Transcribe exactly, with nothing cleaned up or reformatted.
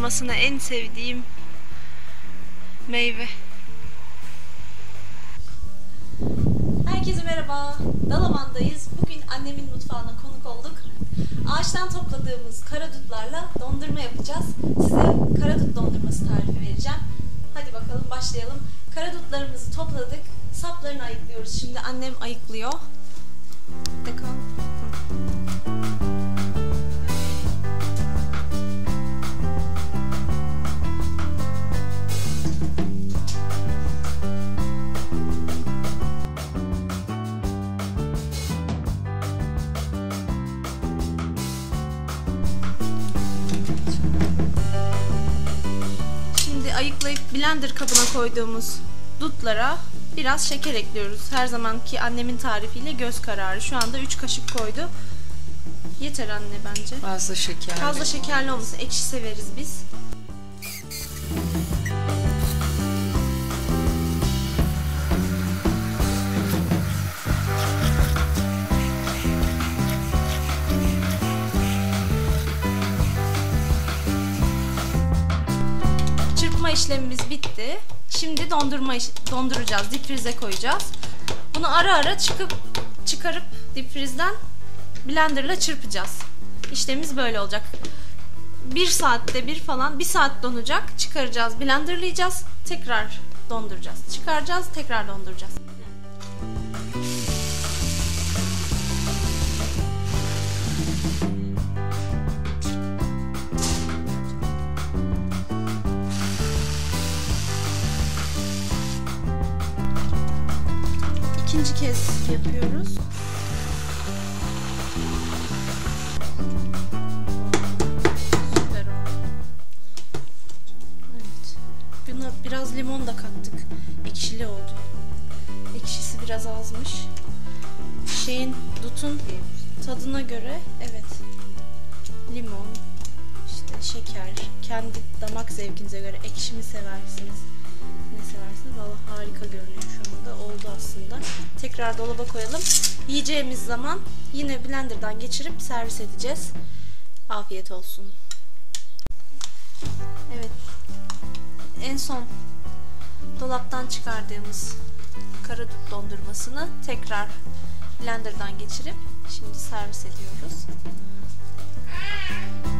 dondurmasına en sevdiğim meyve. Herkese merhaba. Dalaman'dayız. Bugün annemin mutfağına konuk olduk. Ağaçtan topladığımız karadutlarla dondurma yapacağız. Size karadut dondurması tarifi vereceğim. Hadi bakalım başlayalım. Karadutlarımızı topladık. Saplarını ayıklıyoruz. Şimdi annem ayıklıyor. Bakalım. Ayıklayıp blender kabına koyduğumuz dutlara biraz şeker ekliyoruz. Her zamanki annemin tarifiyle göz kararı. Şu anda üç kaşık koydu. Yeter anne bence. Fazla şekerli. Fazla şekerli olmasın. Ekşi severiz biz. Çırpma işlemimiz bitti. Şimdi dondurma iş, donduracağız. Dipfrize koyacağız. Bunu ara ara çıkıp çıkarıp dipfrizden blenderla çırpacağız. İşlemimiz böyle olacak. Bir saatte bir falan bir saat donacak. Çıkaracağız, blenderlayacağız. Tekrar donduracağız. Çıkaracağız, tekrar donduracağız. İkinci kez yapıyoruz. Süper oldu. Evet. Buna biraz limon da kattık. Ekşili oldu. Ekşisi biraz azmış. Şeyin, dutun tadına göre evet. Limon, işte şeker, kendi damak zevkinize göre ekşi mi seversiniz? Ne seversiniz? Vallahi harika görünüyor şu anda. Oldu aslında. Tekrar dolaba koyalım. Yiyeceğimiz zaman yine blenderdan geçirip servis edeceğiz. Afiyet olsun. Evet. En son dolaptan çıkardığımız karadut dondurmasını tekrar blenderdan geçirip şimdi servis ediyoruz.